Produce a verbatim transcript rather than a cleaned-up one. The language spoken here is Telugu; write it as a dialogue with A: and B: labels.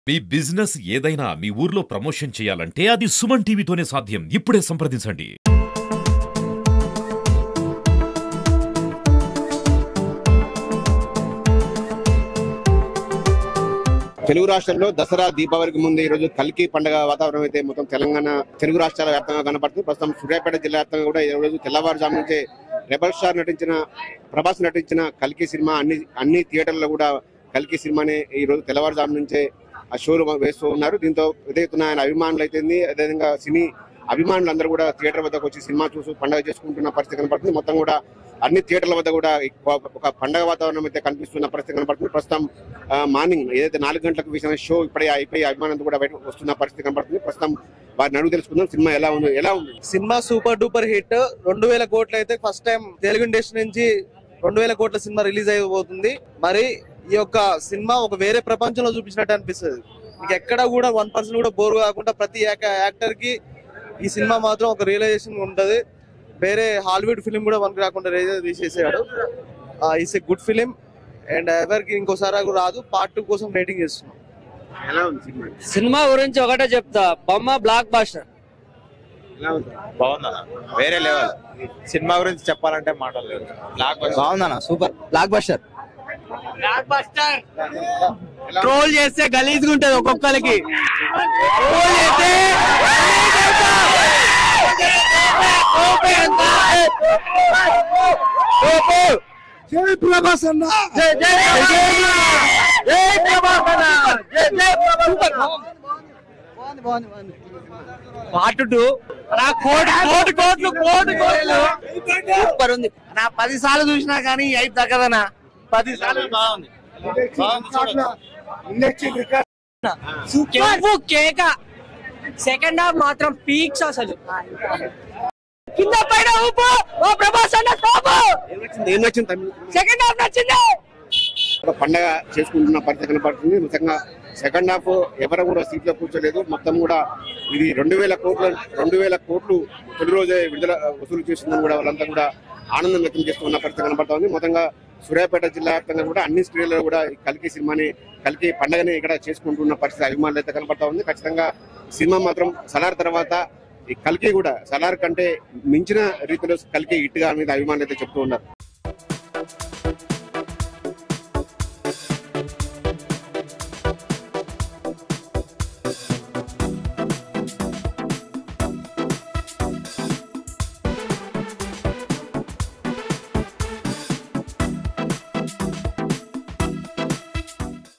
A: మీ బిజినెస్ ఏదైనా మీ ఊర్లో ప్రమోషన్ చేయాలంటే అది సుమన్ టీవీతోనే సాధ్యం. ఇప్పుడే సంప్రదించండి.
B: తెలుగు రాష్ట్రాల్లో దసరా దీపావళికి ముందు ఈ రోజు కల్కి పండుగ వాతావరణం అయితే మొత్తం తెలంగాణ తెలుగు రాష్ట్రాల వ్యాప్తంగా కనపడుతుంది. ప్రస్తుతం సూర్యాపేట జిల్లా వ్యాప్తంగా కూడా ఈ రోజు తెల్లవారుజాము నుంచే రెబల్ స్టార్ నటించిన ప్రభాస్ నటించిన కల్కి సినిమా అన్ని అన్ని థియేటర్లలో కూడా కల్కి సినిమాని ఈ రోజు తెల్లవారుజాము నుంచే ఆ షోలు వేస్తూ ఉన్నారు. దీంతో ఎదుగుతున్న ఆయన అభిమానులు అయితే అదేవిధంగా సినీ అభిమానులు అందరూ కూడా థియేటర్ వద్దకు వచ్చి సినిమా చూసి పండుగ చేసుకుంటున్న పరిస్థితి కనపడుతుంది. మొత్తం కూడా అన్ని థియేటర్ల వద్ద కూడా ఒక పండుగ వాతావరణం అయితే కనిపిస్తున్న పరిస్థితి కనపడుతుంది. ప్రస్తుతం మార్నింగ్ ఏదైతే నాలుగు గంటలకు వేసిన షో ఇప్పుడే అయిపోయి అభిమానులు కూడా బయట వస్తున్న పరిస్థితి కనపడుతుంది. ప్రస్తుతం వారిని అడుగు తెలుసుకుందాం సినిమా ఎలా ఉంది ఎలా ఉంది
C: సినిమా సూపర్ డూపర్ హిట్. రెండు వేల కోట్లు అయితే ఫస్ట్ టైం తెలుగు ఇండస్ట్రీ నుంచి రెండు వేల కోట్ల సినిమా రిలీజ్ అయిపోతుంది. మరి ఈ యొక్క సినిమా ఒక వేరే ప్రపంచంలో చూపించినట్టు అనిపిస్తుంది. మీకు ఎక్కడ కూడా వన్ పర్సెంట్ కూడా బోర్ కాకుండా ప్రతి యాక్టర్ కి ఈ సినిమా మాత్రం ఒక రియలైజేషన్ ఉంటది. వేరే హాలీవుడ్ ఫిలిం కూడా మనకు రాకుండా తీసేసాడు. It's a good film and ఎవరికి ఇంకోసారి రాదు. పార్ట్ టూ కోసం వెయిటింగ్ చేస్తున్నాం.
D: సినిమా గురించి ఒకటే చెప్తా, బొమ్మ బ్లాక్ బాస్టర్.
E: బాగుందన్న, వేరే లెవెల్. సినిమా గురించి చెప్పాలంటే మాటలు లేవు. బ్లాక్ బస్టర్
D: బాగుందన్న, super blockbuster.
E: Blockbuster
D: troll చేస్తే గలీజ్ గా ఉంటది ఒక్కొక్కరికి.
C: జై ప్రభాస్ అన్న,
D: జై జై జై ప్రభాస్ అన్న, జై జై ప్రభాస్. పార్ట్ టూ నా కోటి కోటి కోట్లు కోటి కోట్లు సూపర్ ఉంది. నా పది సార్లు చూసినా కానీ ఐదు తగ్గదనా. పది సార్లు బాగుంది. కేక సెకండ్ హాఫ్ మాత్రం పీక్స్. అసలు కింద పైన ఊపు. ఓ ప్రభాస్ అన్న టాప్.
B: ఏం నచ్చింది?
D: సెకండ్ హాఫ్ నచ్చింది.
B: పండగ చేసుకుంటున్న పరిస్థితి కనపడుతుంది. ముఖ్యంగా సెకండ్ హాఫ్ ఎవరు కూడా సీట్ లో కూర్చోలేదు. మొత్తం కూడా ఇది రెండు వేల కోట్లు రెండు వేల కోట్లు తొలి రోజే విడుదల వసూలు చేస్తుందని కూడా వాళ్ళంతా కూడా ఆనందం వ్యక్తం చేస్తున్న పరిస్థితి కనపడతా ఉంది. మొత్తంగా సూర్యాపేట జిల్లా వ్యాప్తంగా కూడా అన్ని స్టేడియాల్లో కూడా కల్కి సినిమాని కల్కి పండుగని ఇక్కడ చేసుకుంటున్న పరిస్థితి అభిమానులు అయితే కనపడతా ఉంది. ఖచ్చితంగా సినిమా మాత్రం సలార్ తర్వాత ఈ కల్కి కూడా సలార్ కంటే మించిన రీతిలో కల్కి హిట్ గా అనేది అభిమానులు అయితే చెప్తూ ఉన్నారు.